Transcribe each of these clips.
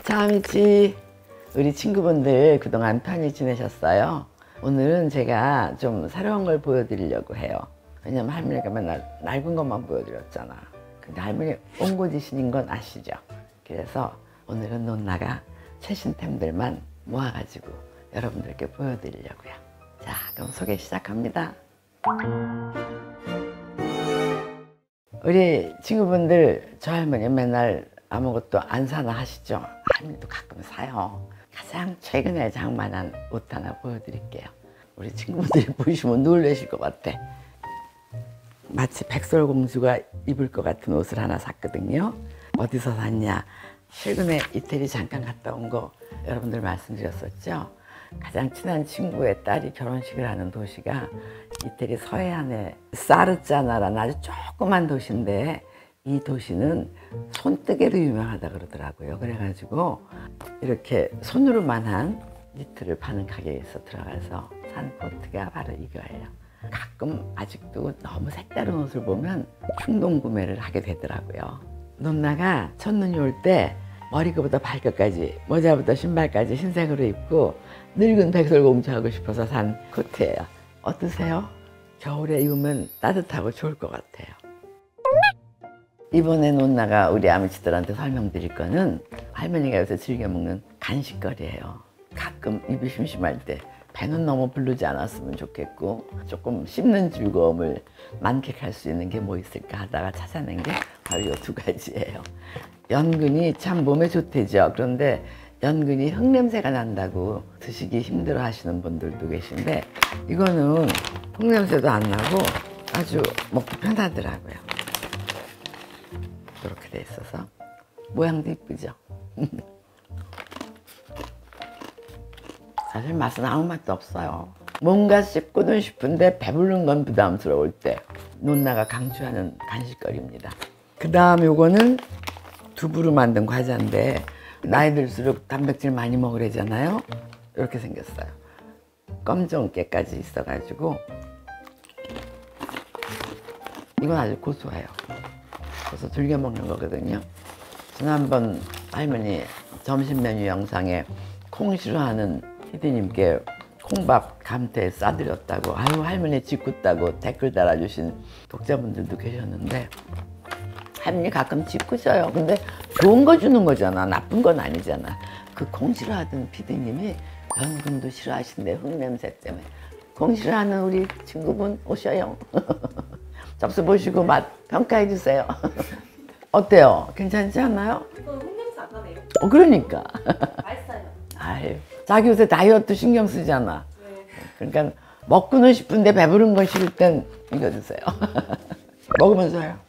자미치, 우리 친구분들 그동안 편히 지내셨어요? 오늘은 제가 좀 새로운 걸 보여드리려고 해요. 왜냐면 할머니가 맨날 낡은 것만 보여드렸잖아. 근데 할머니 옹고지신인 건 아시죠? 그래서 오늘은 논나가 최신템들만 모아가지고 여러분들께 보여드리려고요. 자, 그럼 소개 시작합니다. 우리 친구분들, 저 할머니 맨날 아무것도 안 사나 하시죠? 할머니도 가끔 사요. 가장 최근에 장만한 옷 하나 보여드릴게요. 우리 친구분들이 보시면 놀라실 것 같아. 마치 백설공주가 입을 것 같은 옷을 하나 샀거든요. 어디서 샀냐? 최근에 이태리 잠깐 갔다 온 거 여러분들 말씀드렸었죠? 가장 친한 친구의 딸이 결혼식을 하는 도시가 이태리 서해안의 사르자나라는 아주 조그만 도시인데, 이 도시는 손뜨개로 유명하다 그러더라고요. 그래가지고 이렇게 손으로만한 니트를 파는 가게에서 들어가서 산 코트가 바로 이거예요. 가끔 아직도 너무 색다른 옷을 보면 충동 구매를 하게 되더라고요. 논나가 첫눈이 올 때 머리부터 발끝까지, 모자부터 신발까지 흰색으로 입고 늙은 백설공주 하고 싶어서 산 코트예요. 어떠세요? 겨울에 입으면 따뜻하고 좋을 것 같아요. 이번에 논나가 우리 아미치들한테 설명드릴 거는 할머니가 요새 즐겨 먹는 간식거리예요. 가끔 입이 심심할 때 배는 너무 부르지 않았으면 좋겠고 조금 씹는 즐거움을 만끽할 수 있는 게 뭐 있을까 하다가 찾아낸 게 바로 이 두 가지예요. 연근이 참 몸에 좋대죠. 그런데 연근이 흙냄새가 난다고 드시기 힘들어 하시는 분들도 계신데, 이거는 흙냄새도 안 나고 아주 먹기 편하더라고요. 이렇게 돼 있어서 모양도 이쁘죠. 사실 맛은 아무 맛도 없어요. 뭔가 씹고는 싶은데 배부른 건 부담스러울 때 논나가 강추하는 간식거리입니다. 그 다음 요거는 두부로 만든 과자인데, 나이 들수록 단백질 많이 먹으래잖아요. 이렇게 생겼어요. 검정깨까지 있어가지고 이건 아주 고소해요. 그래서 즐겨 먹는 거거든요. 지난번 할머니 점심 메뉴 영상에 콩 싫어하는 피디님께 콩밥 감태 싸드렸다고, 아유 할머니 짓궂다고 댓글 달아주신 독자분들도 계셨는데, 할머니 가끔 짓궂어요. 근데 좋은 거 주는 거잖아. 나쁜 건 아니잖아. 그 콩 싫어하던 피디님이 연근도 싫어하신대, 흙냄새 때문에. 콩 싫어하는 우리 친구분 오셔요. 접수 보시고 맛 평가해 주세요. 어때요? 괜찮지 않나요? 이건 흙냄새 안 나네요. 그러니까. 맛있어요. 아유, 자기 요새 다이어트 신경 쓰잖아. 네. 그러니까 먹고는 싶은데 배부른 건 싫을 땐 이거 드세요. 먹으면서 해요.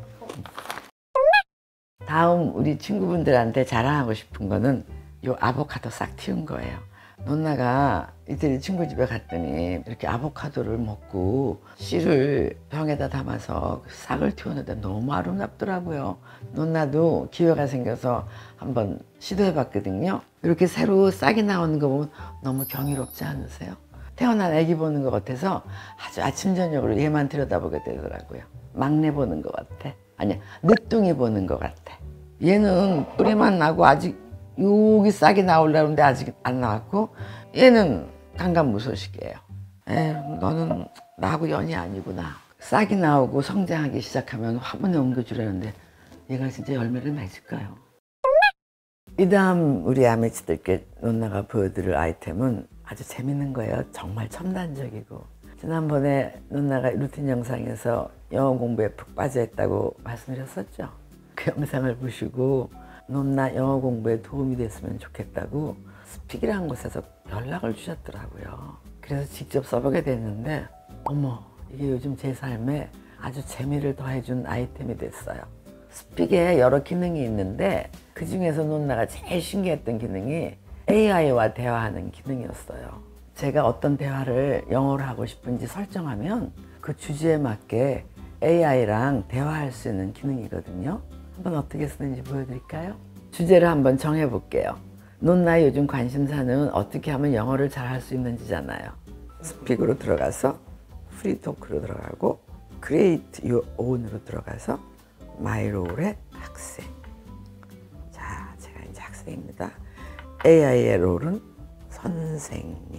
다음 우리 친구분들한테 자랑하고 싶은 거는 요 아보카도 싹 틔운 거예요. 논나가 이태리 친구 집에 갔더니 이렇게 아보카도를 먹고 씨를 병에다 담아서 싹을 틔우는데 너무 아름답더라고요. 논나도 기회가 생겨서 한번 시도해 봤거든요. 이렇게 새로 싹이 나오는 거 보면 너무 경이롭지 않으세요? 태어난 아기 보는 것 같아서 아주 아침 저녁으로 얘만 들여다보게 되더라고요. 막내 보는 것 같아. 아니야, 늦둥이 보는 것 같아. 얘는 뿌리만 나고 아직 여기 싹이 나오려는데 아직 안 나왔고, 얘는 강간무소식이에요. 너는 나하고 연이 아니구나. 싹이 나오고 성장하기 시작하면 화분에 옮겨주려는데 얘가 진짜 열매를 맺을까요? 이 다음 우리 아미치들께 논나가 보여드릴 아이템은 아주 재밌는 거예요. 정말 첨단적이고. 지난번에 논나가 루틴 영상에서 영어 공부에 푹 빠져 있다고 말씀드렸었죠. 그 영상을 보시고 논나 영어 공부에 도움이 됐으면 좋겠다고 스픽이라는 곳에서 연락을 주셨더라고요. 그래서 직접 써보게 됐는데, 어머, 이게 요즘 제 삶에 아주 재미를 더해준 아이템이 됐어요. 스픽에 여러 기능이 있는데 그 중에서 논나가 제일 신기했던 기능이 AI와 대화하는 기능이었어요. 제가 어떤 대화를 영어로 하고 싶은지 설정하면 그 주제에 맞게 AI랑 대화할 수 있는 기능이거든요. 한번 어떻게 쓰는지 보여드릴까요? 주제를 한번 정해볼게요. 논나의 요즘 관심사는 어떻게 하면 영어를 잘할 수 있는지잖아요. 스픽으로 들어가서 프리토크로 들어가고 Create Your Own으로 들어가서 My Role의 학생. 자, 제가 이제 학생 학생입니다. AI의 롤은 선생님.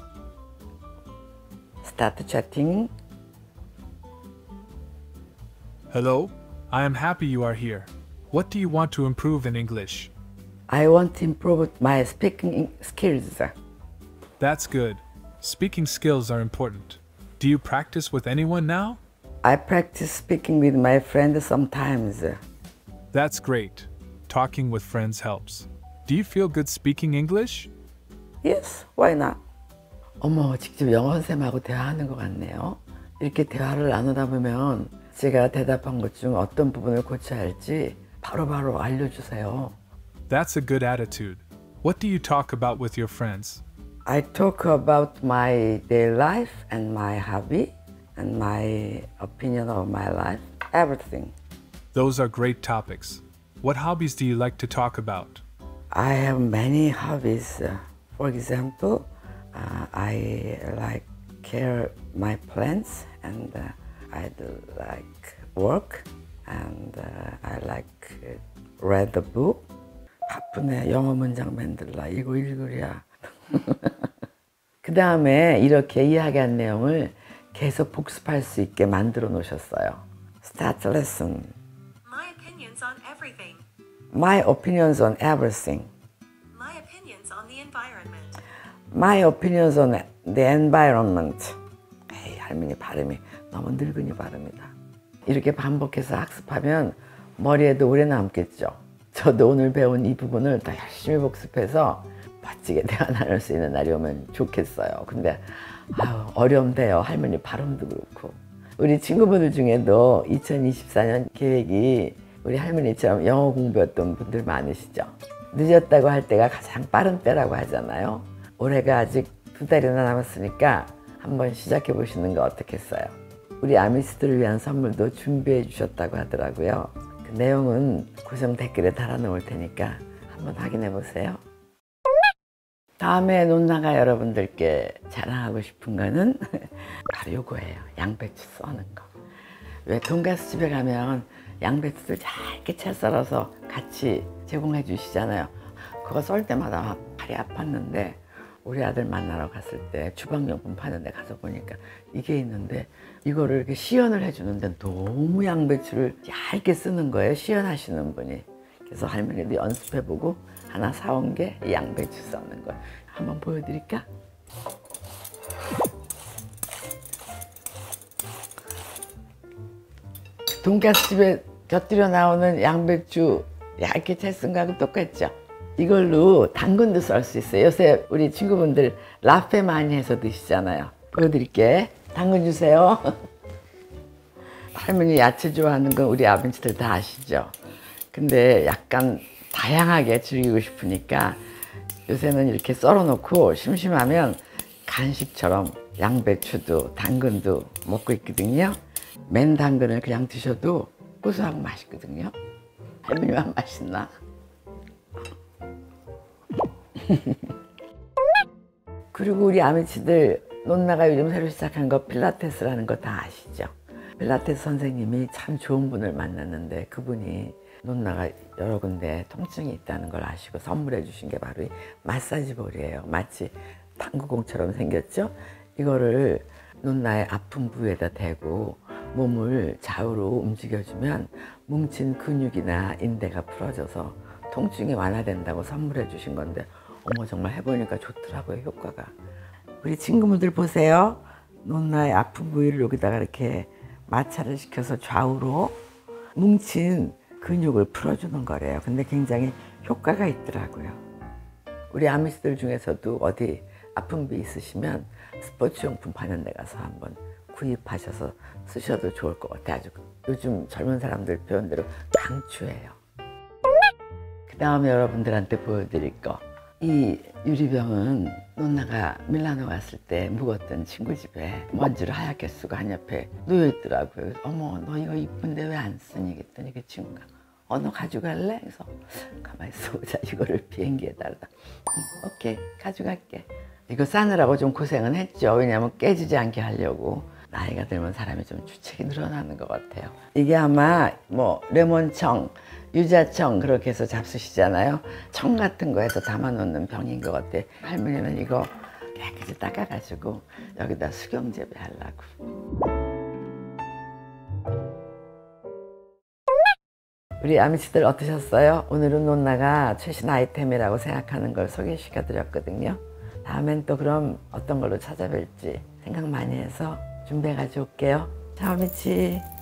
Start chatting. Hello, I am happy you are here. What do you want to improve in English? I want to improve my speaking skills. That's good. Speaking skills are important. Do you practice with anyone now? I practice speaking with my friends sometimes. That's great. Talking with friends helps. Do you feel good speaking English? Yes, why not? 어머, 직접 영어 선생님하고 대화하는 것 같네요. 이렇게 대화를 나누다 보면 제가 대답한 것 중 어떤 부분을 고쳐야 할지 바로바로 알려주세요. That's a good attitude. What do you talk about with your friends? I talk about my daily life and my hobby and my opinion of my life, everything. Those are great topics. What hobbies do you like to talk about? I have many hobbies. For example, I like care my plants and I like work and I like read the book. 바쁘네. 영어 문장 만들라. 이거 읽으랴. 그 다음에 이렇게 이야기한 내용을 계속 복습할 수 있게 만들어 놓으셨어요. Start lesson. My opinions on everything. My opinions on everything. My opinions on the environment. My opinions on the environment. 에이, 할머니 발음이 너무 늙은이 발음이다. 이렇게 반복해서 학습하면 머리에도 오래 남겠죠. 저도 오늘 배운 이 부분을 더 열심히 복습해서 멋지게 대화 나눌 수 있는 날이 오면 좋겠어요. 근데 아유, 어려운데요. 할머니 발음도 그렇고. 우리 친구분들 중에도 2024년 계획이 우리 할머니처럼 영어 공부였던 분들 많으시죠? 늦었다고 할 때가 가장 빠른 때라고 하잖아요. 올해가 아직 2달이나 남았으니까 한번 시작해 보시는 거 어떻겠어요? 우리 아미스들을 위한 선물도 준비해 주셨다고 하더라고요. 그 내용은 고정 댓글에 달아놓을 테니까 한번 확인해 보세요. 다음에 논나가 여러분들께 자랑하고 싶은 거는 바로 요거예요. 양배추 써는 거. 왜 돈가스 집에 가면 양배추를 잘게 채 썰어서 같이 제공해 주시잖아요. 그거 썰 때마다 막 팔이 아팠는데 우리 아들 만나러 갔을 때 주방용품 파는 데 가서 보니까 이게 있는데 이거를 이렇게 시연을 해주는데 너무 양배추를 얇게 쓰는 거예요. 시연하시는 분이. 그래서 할머니도 연습해보고 하나 사온 게 양배추 썰는 거예요. 한번 보여드릴까? 돈가스집에 곁들여 나오는 양배추 얇게 채 쓴 거하고 똑같죠? 이걸로 당근도 썰 수 있어요. 요새 우리 친구분들 라페 많이 해서 드시잖아요. 보여드릴게. 당근 주세요. 할머니 야채 좋아하는 건 우리 아버지들 다 아시죠? 근데 약간 다양하게 즐기고 싶으니까 요새는 이렇게 썰어 놓고 심심하면 간식처럼 양배추도 당근도 먹고 있거든요. 맨 당근을 그냥 드셔도 고소하고 맛있거든요. 할머니만 맛있나? 그리고 우리 아미치들 논나가 요즘 새로 시작한 거 필라테스라는 거 다 아시죠? 필라테스 선생님이 참 좋은 분을 만났는데 그분이 논나가 여러 군데 통증이 있다는 걸 아시고 선물해 주신 게 바로 이 마사지 볼이에요. 마치 당구공처럼 생겼죠? 이거를 논나의 아픈 부위에다 대고 몸을 좌우로 움직여주면 뭉친 근육이나 인대가 풀어져서 통증이 완화된다고 선물해 주신 건데 어머 정말 해보니까 좋더라고요. 효과가. 우리 친구분들 보세요. 논나의 아픈 부위를 여기다가 이렇게 마찰을 시켜서 좌우로 뭉친 근육을 풀어주는 거래요. 근데 굉장히 효과가 있더라고요. 우리 아미스들 중에서도 어디 아픈 부 있으시면 스포츠용품 파는 데 가서 한번 구입하셔서 쓰셔도 좋을 것 같아요. 아주 요즘 젊은 사람들 표현대로 강추해요. 그 다음에 여러분들한테 보여드릴 거. 이 유리병은 논나가 밀라노 갔을 때 묵었던 친구 집에 먼지를 하얗게 쓰고 한 옆에 놓여 있더라고요. 어머 너 이거 이쁜데 왜 안 쓰니? 그랬더니 그 친구가 너 가져갈래? 그래서 가만히 있어보자. 이거를 비행기에 달라. 오케이 가져갈게. 이거 싸느라고 좀 고생은 했죠. 왜냐하면 깨지지 않게 하려고. 나이가 들면 사람이 좀 주책이 늘어나는 것 같아요. 이게 아마 뭐 레몬청 유자청 그렇게 해서 잡수시잖아요. 청 같은 거에서 담아놓는 병인 것 같아. 할머니는 이거 깨끗이 닦아가지고 여기다 수경재배 하려고. 우리 아미씨들 어떠셨어요? 오늘은 논나가 최신 아이템이라고 생각하는 걸 소개시켜 드렸거든요. 다음엔 또 그럼 어떤 걸로 찾아뵐지 생각 많이 해서 준비해 가지고 올게요. 자, 아미씨.